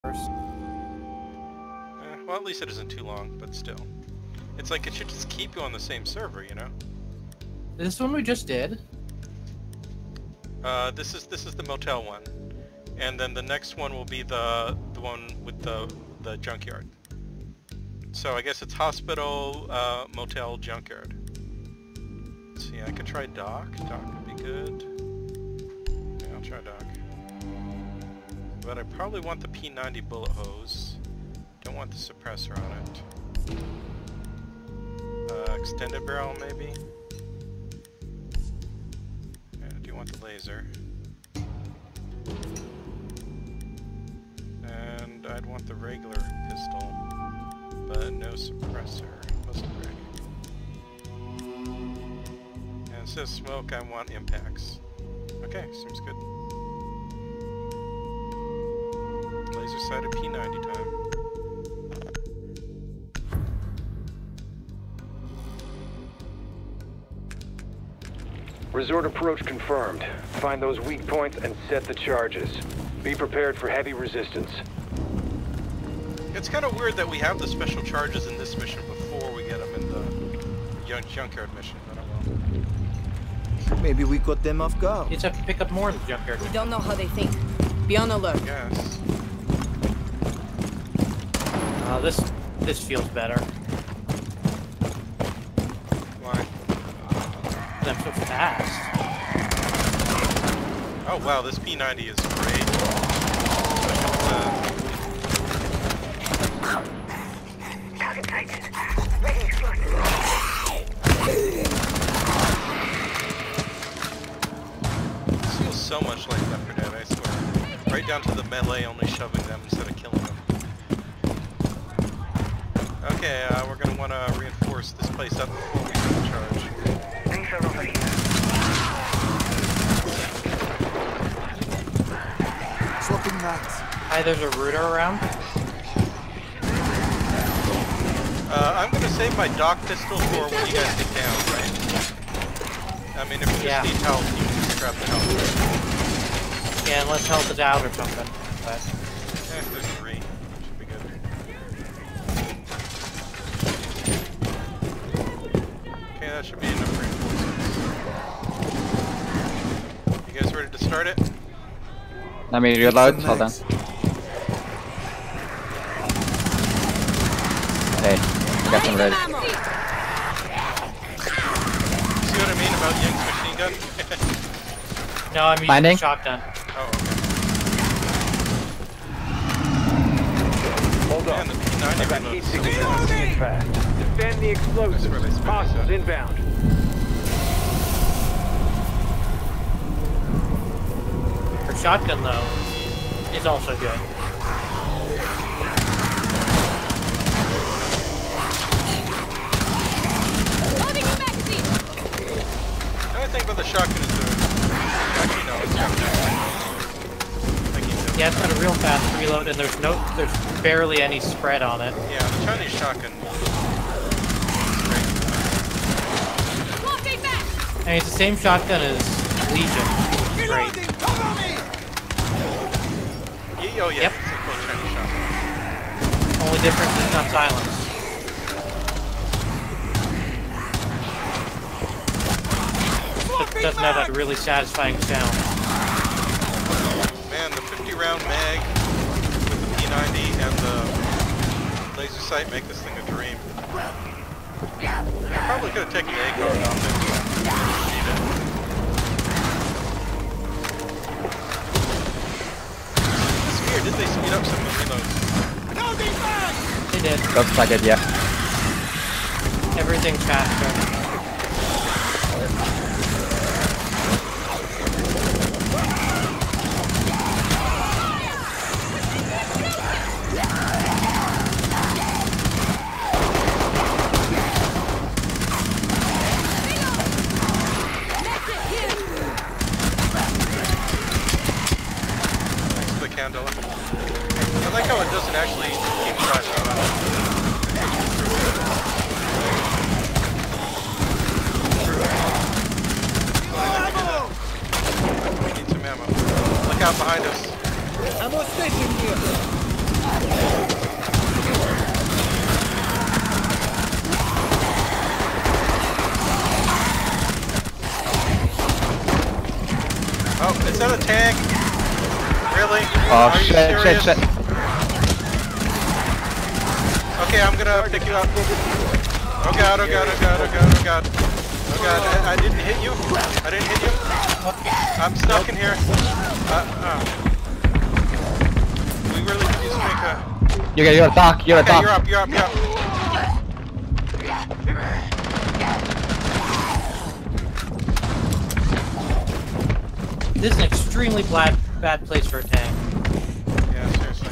Well, at least it isn't too long, but still. It's like it should just keep you on the same server, you know? This one we just did? This is the motel one. And then the next one will be the one with the junkyard. So I guess it's hospital, motel, junkyard. Let's see, I could try dock. Dock would be good. Yeah, I'll try dock. But I probably want the P90 bullet hose. Don't want the suppressor on it. Extended barrel maybe? Yeah, I do want the laser. And I'd want the regular pistol, but no suppressor. Muscle break. And instead of smoke, I want impacts. Okay, seems good. Laser sighted P90 time. Resort approach confirmed. Find those weak points and set the charges. Be prepared for heavy resistance. It's kind of weird that we have the special charges in this mission before we get them in the junkyard mission, but I will. Maybe we got them off guard. You just have to pick up more of the junkyard. We don't know how they think. Be on alert. Yes. This feels better. Why? I'm so fast. Oh wow, this P90 is great. Target sighted. Ready for This feels so much like Left 4 Dead, I swear. Right down to the melee, only shoving them instead of killing them. Okay, we're gonna want to reinforce this place up before we start the charge. Things are over here. Swapping mags. Hi, there's a router around. I'm gonna save my dock pistol for when you guys get down, right? I mean, if you just need help, you can just grab the help. Yeah, unless help is out or something. But There's 3. Should be good. Okay, that should be enough reinforcements. You guys ready to start it? Let me reload, hold on. Okay, got them ready. See what I mean about Ying's machine gun? no, I'm using Finding? the shotgun. Oh, okay. Hold Man, on. the P90 I got heat reloads. signals coming in fast. Defend the explosives. Hostiles inbound. Her shotgun, though, is also good. Loading your magazine. The only thing about the shotgun is actually no, it's got Yeah, it's got a real fast reload, and there's barely any spread on it. yeah, the Chinese shotgun. Swapping back. I mean, it's the same shotgun as Legion. Great. Oh yeah, Yep. it's a full Chinese shotgun. Only difference is not silence. It doesn't have that really satisfying sound. Man, the 50-round mag with the P90 and the laser sight make this thing a dream. I probably could have taken the A card off it. Need it. It's weird. Did they speed up some of the reloads? They did. Looks like it, yeah. Everything's faster. Thanks for the candle. I like how it doesn't actually keep flashing on. We need some ammo. Look out behind us. Ammo station here. that a tank? Really? Oh Are you shit, serious? shit. Okay, I'm gonna pick you up. Oh god, oh god, oh god, oh god, oh god. Oh god, I didn't hit you. I didn't hit you. I'm stuck in here. We really could use to make a... You're a doc, you're a Okay, doc. you're up, you're up, you're up. This is an extremely bad place for a tank. Yeah, seriously.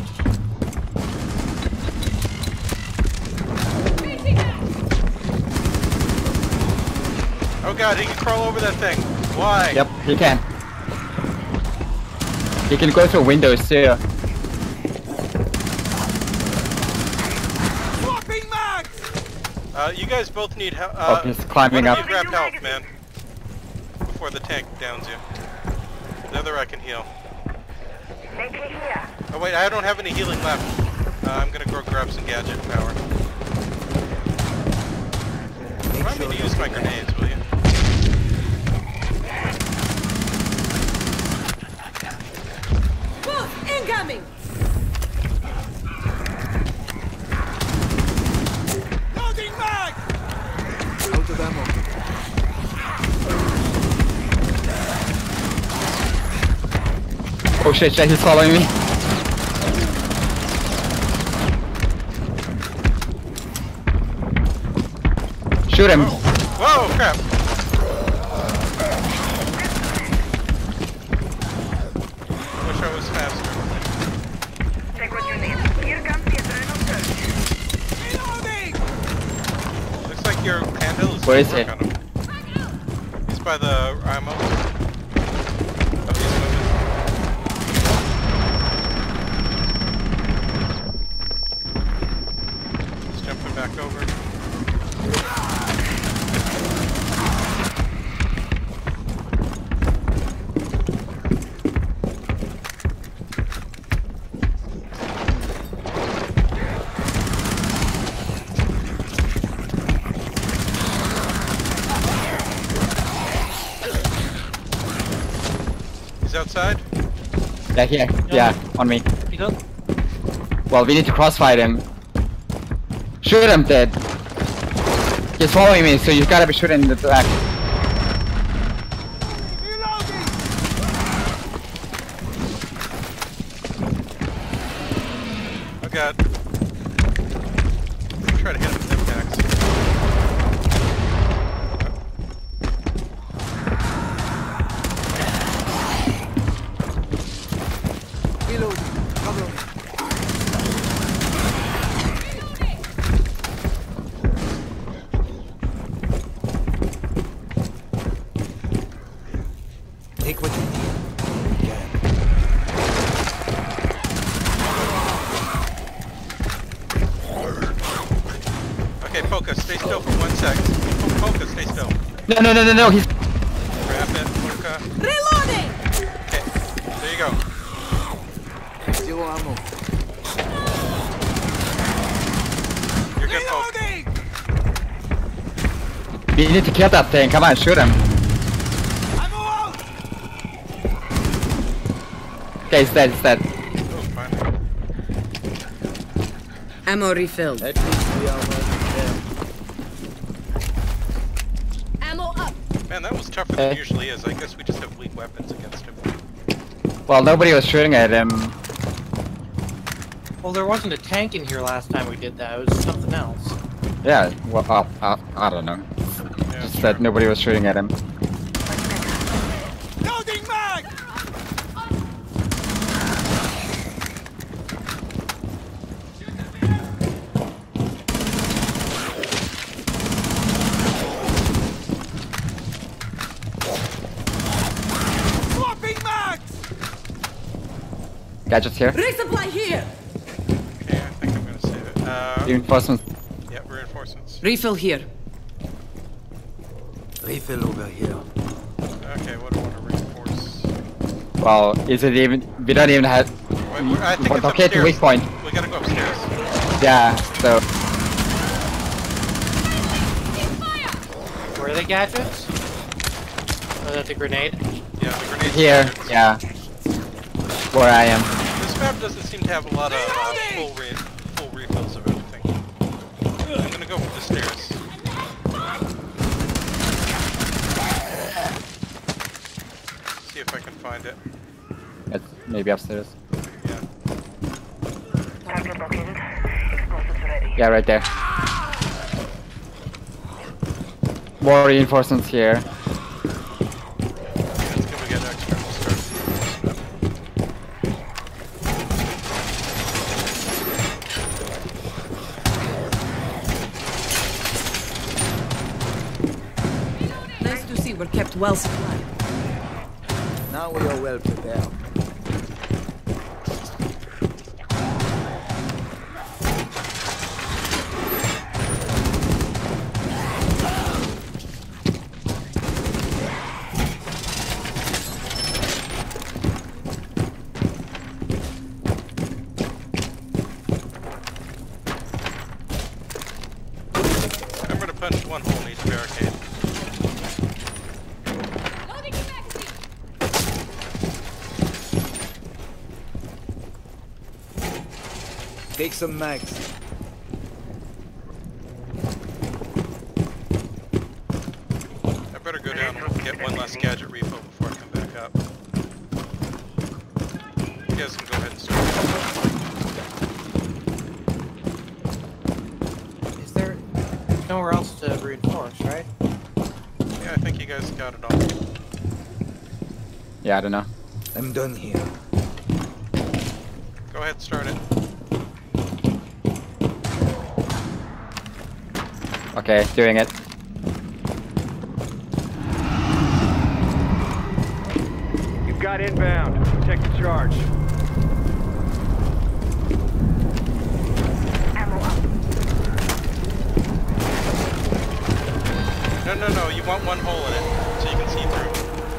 Oh god, he can crawl over that thing. Why? Yep, he can. He can go through windows too. You guys both need help. Oh, he's climbing one up. of you grab help, man. Before the tank downs you. The other I can heal. Make it here. Oh wait, I don't have any healing left. I'm gonna go grab some gadget power. Remind me to use my grenades, will you? Boost incoming! Out of ammo. Oh shit, he's following me. Shoot him. Whoa, crap! Wish I was faster. Take what you need. Here comes the adrenal surge. Looks like your handle is Where is work he? on him. He's by the ammo. Of these women. He's jumping back over. He's outside? Yeah, here. Yeah, on me. You go. Well, we need to crossfire him. Shoot him, dead. He's following me, so you gotta be shooting in the back. Oh god. Try to hit him with impacts. Reload. Cover me. Take what you need. Yeah. Okay, focus. Stay still for 1 sec. Focus, stay still. No, he's... Grab it, Luca. Reloading! Okay, there you go. Zero ammo. You're good, folks. We need to kill that thing, come on, shoot him. Okay, he's dead, he's dead. Oh, finally. Ammo refilled. At least we are well. Ammo up! Man, that was tougher than it usually is. I guess we just have weak weapons against him. Well, nobody was shooting at him. Well, there wasn't a tank in here last time we did that. It was something else. Yeah, well, I don't know. Yeah, Just that nobody was shooting at him. Gadgets here. Resupply here! Okay, I think I'm gonna save it. Reinforcements. Yeah, reinforcements. Refill here. Refill over here. Okay, what do I want to reinforce? Well, is it even... We don't even have... Wait, I think it's Okay, to upstairs. weak point. We gotta go upstairs. Yeah, so... Where are the gadgets? Oh, that's a grenade. Yeah, the grenades. Here, yeah. Where I am. This map doesn't seem to have a lot of full refills of everything. I'm gonna go for the stairs. See if I can find it. It's maybe upstairs. Yeah. Target located. Explosives ready. Yeah, right there. More reinforcements here. Let's go get external start. Nice to see we're kept well supplied. Now we are well prepared. Remember to punch one hole in each barricade. Take some mags. I better go down and get one last gadget refill before I come back up. You guys can go ahead and start. Is there nowhere else to reinforce, right? Yeah, I think you guys got it all. Yeah, I don't know. I'm done here. Go ahead and start it. Okay, doing it. You've got inbound. Protect the charge. Ammo up. No, you want one hole in it so you can see through.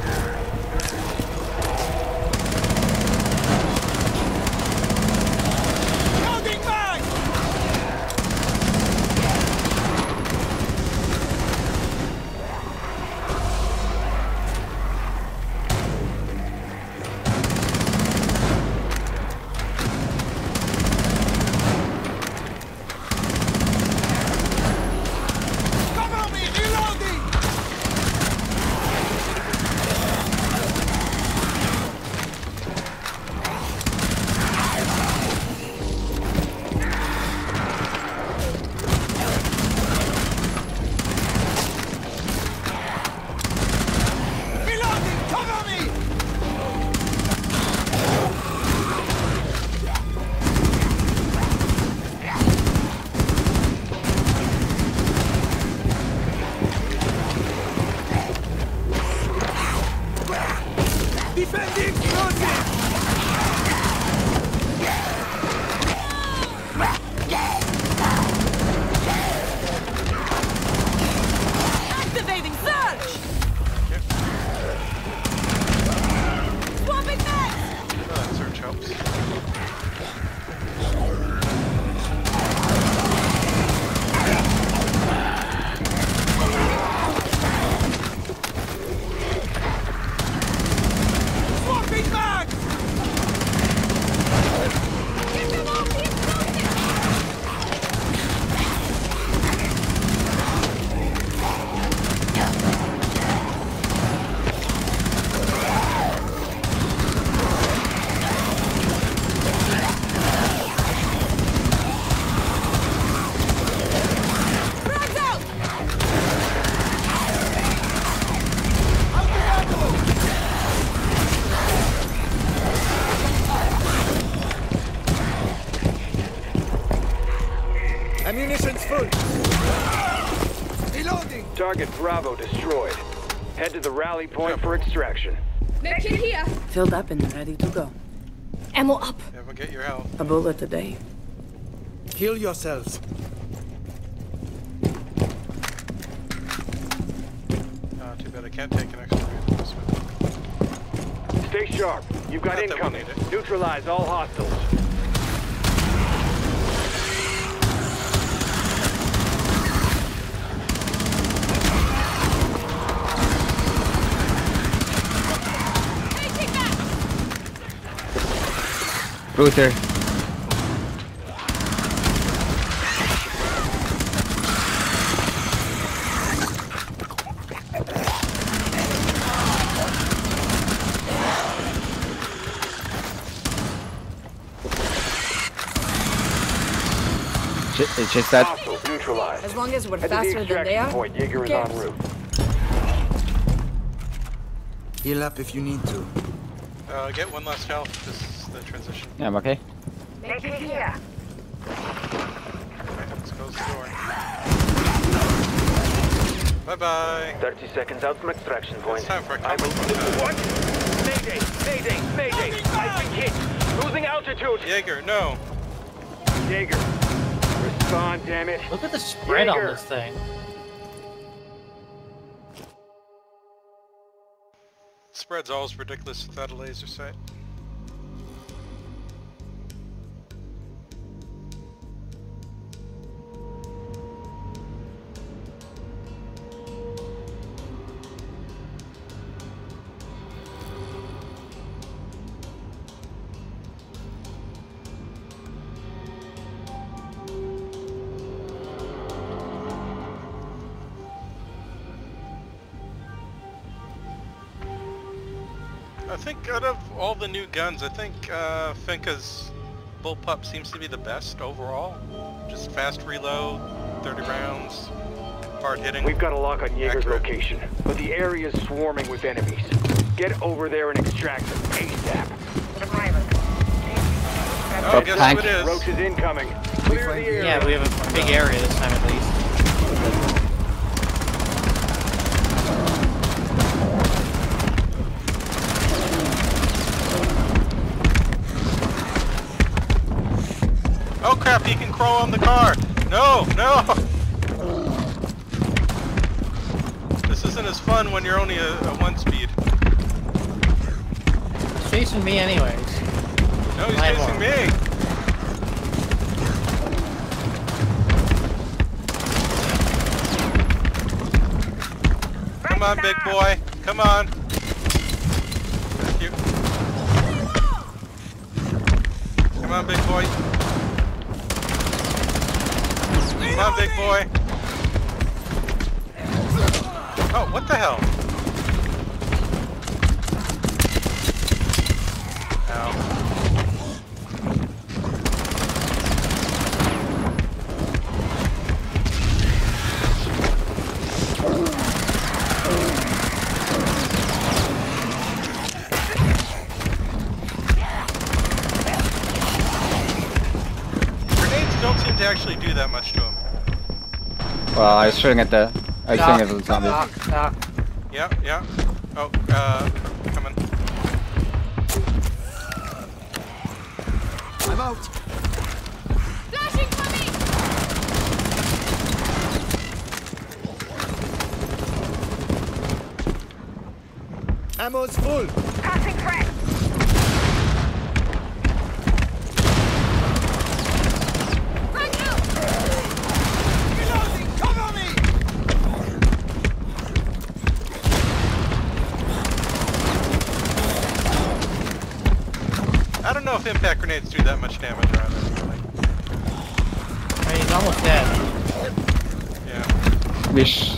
Activating surge! Swapping mags! That search helps. Swapping mags! Frags out! Ammunition's full. Reloading. Target Bravo destroyed. Head to the rally point for extraction. Medkit here. Filled up and ready to go. Ammo up. Never get your health. A bullet a day. Heal yourselves. Too bad I can't take an extra reinforcement. Stay sharp. You've got Not that we incoming. need it. Neutralize all hostiles. Router. It's just that. Hostiles neutralized. As long as we're Head to the faster than they extraction are. point. Jaeger is Yes. en route. Heal up if you need to. Get one last health. This is the transition. Yeah, I'm okay. Make it here. Alright, let's close the door. Bye-bye. 30 seconds out from extraction point. It's time for a I combat. will... What? Mayday! Mayday! Mayday! I've been hit! Losing altitude! Jaeger, no. Jaeger! Respond, damn it! Look at the spread on Jaeger. this thing. Spread's always ridiculous without a laser sight. I think out of all the new guns, I think Finka's Bullpup seems to be the best overall. Just fast reload, 30 rounds, hard hitting. We've got a lock on Jaeger's Accurate. location, but the area's swarming with enemies. Get over there and extract them ASAP. Survival. Oh, guess tank. who it is? Roach is incoming. Clear the area. Yeah, we have a big area this time at least. Oh crap, he can crawl on the car! No, no! This isn't as fun when you're only a 1-speed. It's chasing me anyways. No, he's My chasing lord. me! Come on, big boy! Come on! Thank you. Come on, big boy! Come on, big boy! Oh, what the hell? Ow. Grenades don't seem to actually do that much to him. Well, I was shooting at the. I was shooting at the zombie. Knock, knock. Yeah, yeah. Oh, coming. I'm out. Flashing for me! Ammo's full. Passing threat. Frag out! Reloading. Cover me. I don't know if impact grenades do that much damage around it, really. I mean, he's almost dead. Yeah. Wish.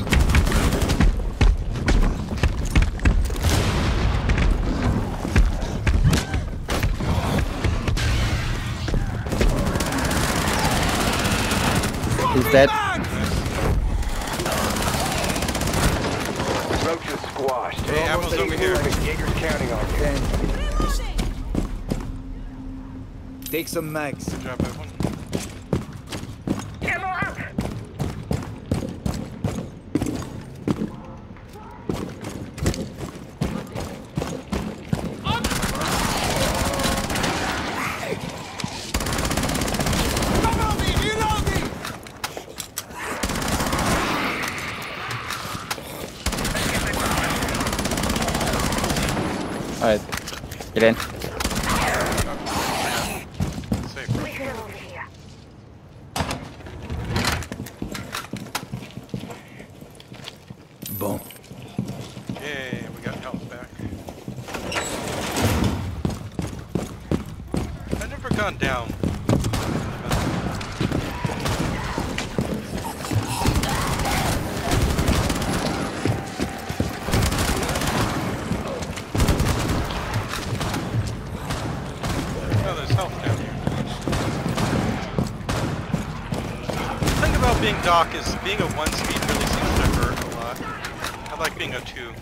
He's dead. Roach is squashed. Hey, ammo's over here. Jaeger's counting on you. Take some mags. Good job, everyone. Ammo up. Alright. Get in. Safe. Clear over here. Bon. Yay, we got health back. I never got gone down. Oh, there's health down here. The thing about being Doc is being a 1 speed really seems to hurt a lot. I like being a 2.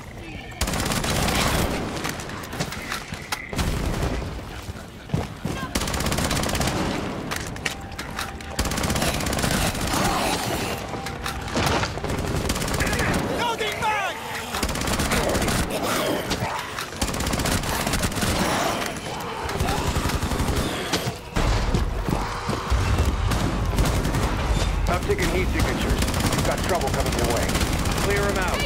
I'm taking heat signatures. You've got trouble coming your way. Clear them out.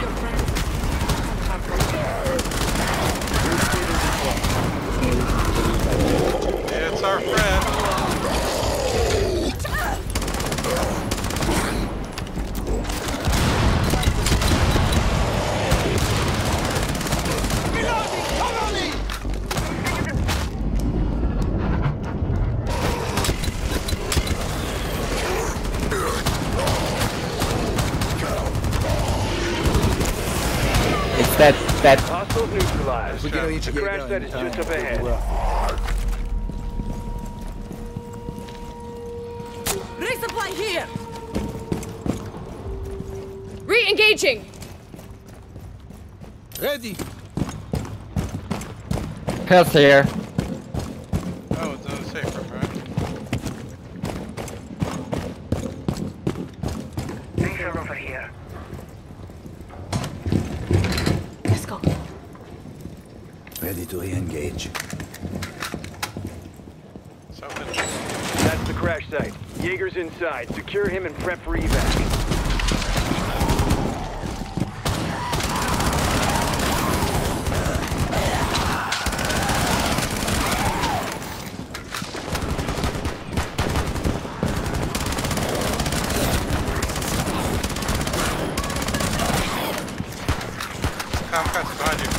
It's our friend. It's that. Hostiles neutralized. We can reach The crash site is just up ahead. Resupply here! Re-engaging! Ready! Pills here. Oh, it's on the safe room, right? Things are over here. Let's go. Ready to re-engage. Something. That's the crash site. Jaeger's inside. Secure him and prep for evac. Kamikaze behind you.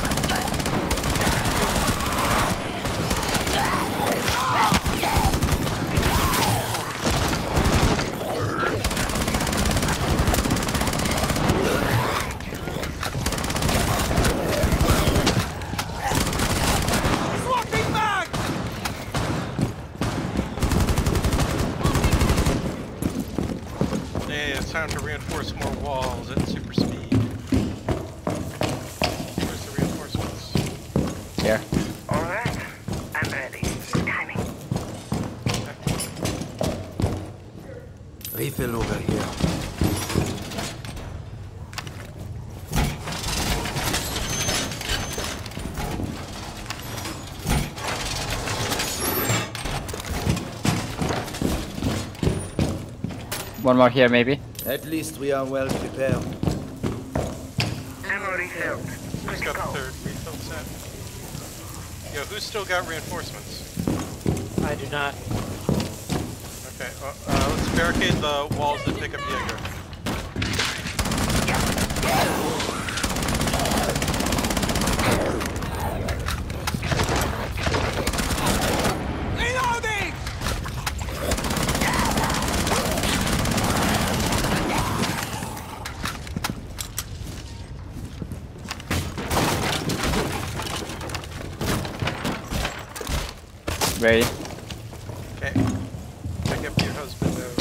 Hey, it's time to reinforce more walls at super speed. Where's the reinforcements? Here. All right. I'm ready. Timing. Refill over here. One more here, maybe. At least we are well prepared. Ammo refilled. Who's got the third refill set? Yo, who's still got reinforcements? I do not. Okay, let's barricade the walls that pick up Jaeger. Ready. Okay. Pick up your husband now.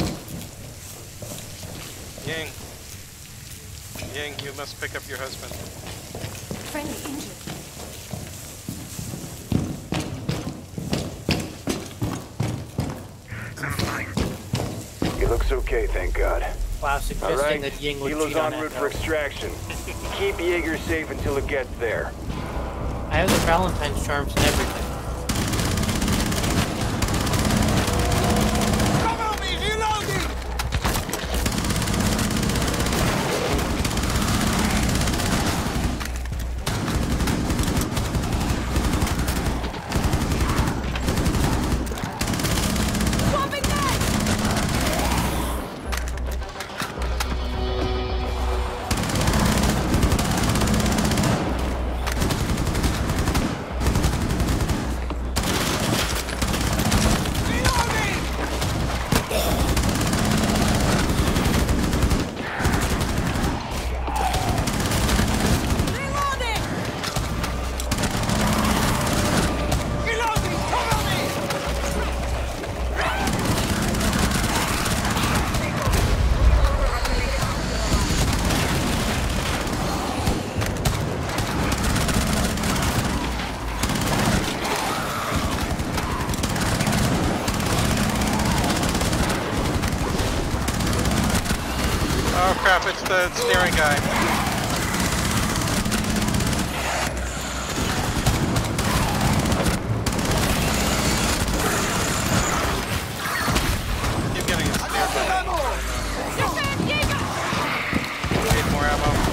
Yang. Yang, you must pick up your husband. Friendly injured. I'm fine. He looks okay, thank God. Wow, All suggesting right. that Ying would Helo's cheat on en route that. for extraction. Keep Jaeger safe until it gets there. I have the Valentine's charms and everything. Oh crap, it's the steering guy. Keep getting his steer guy. Need more ammo.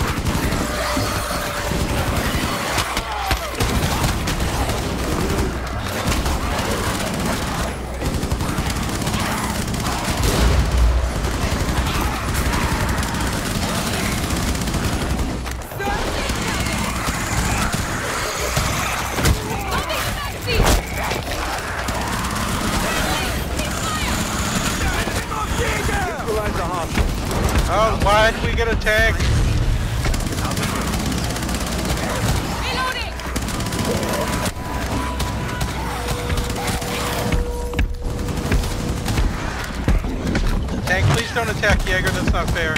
Oh, why did we get attacked? Tank, please don't attack Jaeger, that's not fair.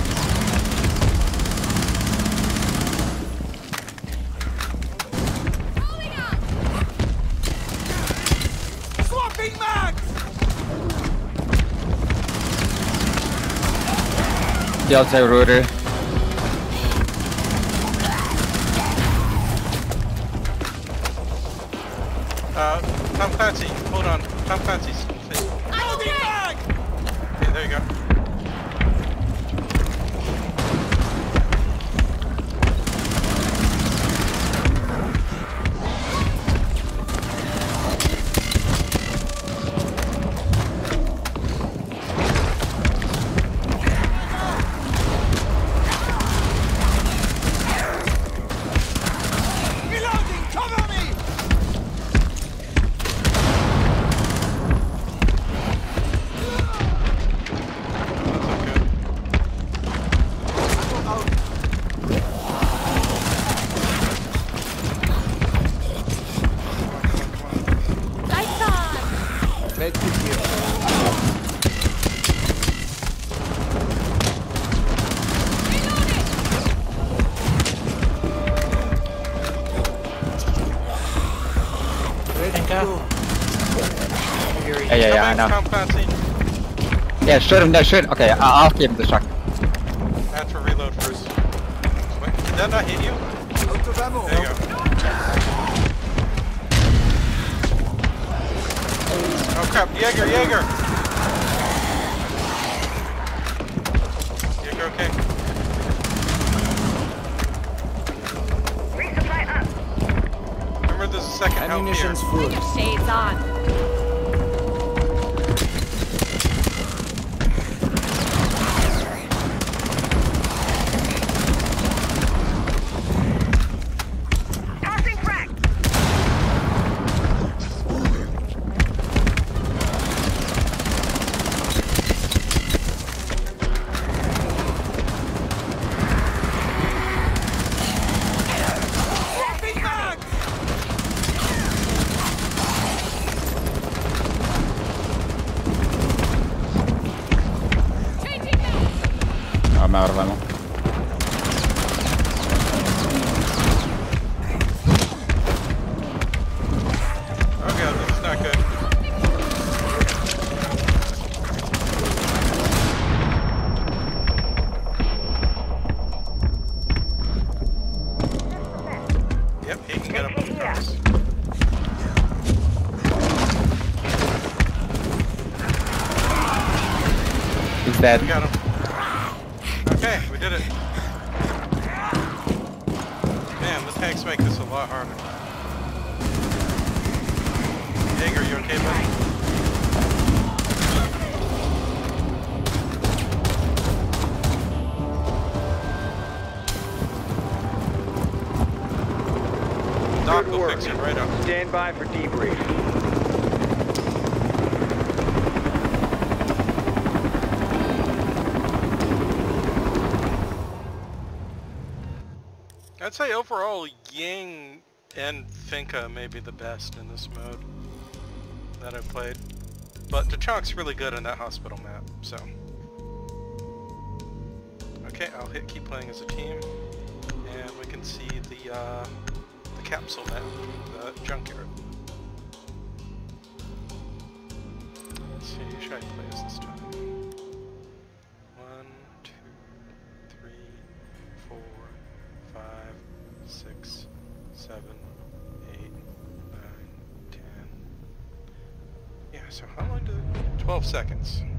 Swapping mags! Delta router. Tom Clancy, hold on. Tom Clancy, stay. Okay, there you go. Reloading! Cover me! Yeah, I know. Tom Clancy. Yeah, shoot him, no, shoot. Okay, I'll keep him distracted. That's for reload first. Wait, did that not hit you? Out of ammo. There you go. Oh crap, Jaeger! Jaeger, okay? Resupply up. Remember there's a second help here. Ammunition's full. Shades on. Passing frag. Swapping mags! I'm out of ammo. Okay, this is not good. Yep, he can get up on the trucks. He's dead. We got him. Okay, we did it. Man, the tanks make this a lot harder. Jaeger, you okay, buddy? Doc Good will work. fix it right up. Stand by for debrief. I'd say overall, Ying and Finka may be the best in this mode that I've played. But Tachonk's really good in that hospital map, so. Okay, I'll hit keep playing as a team, and we can see the capsule map, the junkyard. Let's see, who should I play as this time? 1, 2, So how long did 12 seconds.